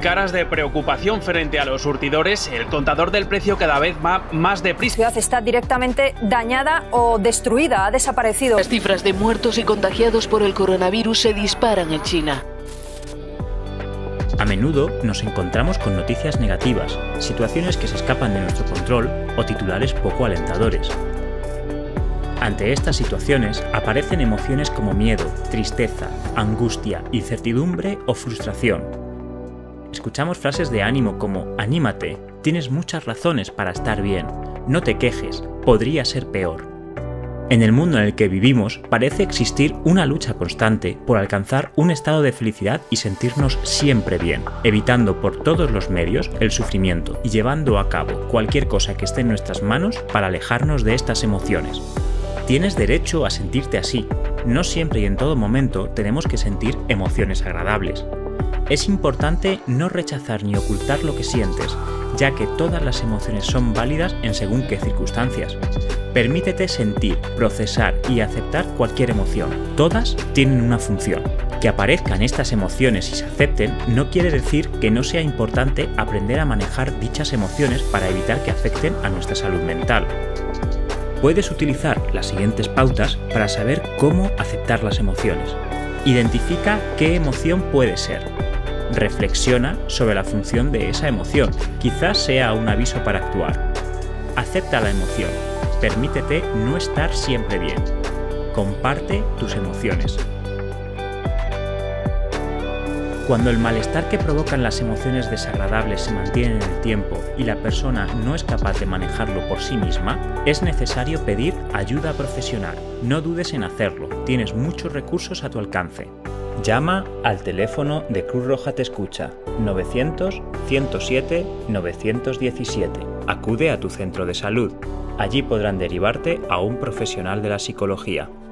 caras de preocupación frente a los surtidores, el contador del precio cada vez va más deprisa. La ciudad está directamente dañada o destruida, ha desaparecido. Las cifras de muertos y contagiados por el coronavirus se disparan en China. A menudo nos encontramos con noticias negativas, situaciones que se escapan de nuestro control o titulares poco alentadores. Ante estas situaciones aparecen emociones como miedo, tristeza, angustia, incertidumbre o frustración. Escuchamos frases de ánimo como «anímate, tienes muchas razones para estar bien, no te quejes, podría ser peor». En el mundo en el que vivimos parece existir una lucha constante por alcanzar un estado de felicidad y sentirnos siempre bien, evitando por todos los medios el sufrimiento y llevando a cabo cualquier cosa que esté en nuestras manos para alejarnos de estas emociones. Tienes derecho a sentirte así. No siempre y en todo momento tenemos que sentir emociones agradables. Es importante no rechazar ni ocultar lo que sientes, ya que todas las emociones son válidas en según qué circunstancias. Permítete sentir, procesar y aceptar cualquier emoción. Todas tienen una función. Que aparezcan estas emociones y se acepten no quiere decir que no sea importante aprender a manejar dichas emociones para evitar que afecten a nuestra salud mental. Puedes utilizar las siguientes pautas para saber cómo aceptar las emociones. Identifica qué emoción puede ser. Reflexiona sobre la función de esa emoción, quizás sea un aviso para actuar. Acepta la emoción. Permítete no estar siempre bien. Comparte tus emociones. Cuando el malestar que provocan las emociones desagradables se mantiene en el tiempo y la persona no es capaz de manejarlo por sí misma, es necesario pedir ayuda profesional. No dudes en hacerlo, tienes muchos recursos a tu alcance. Llama al teléfono de Cruz Roja Te Escucha, 900-107-917. Acude a tu centro de salud. Allí podrán derivarte a un profesional de la psicología.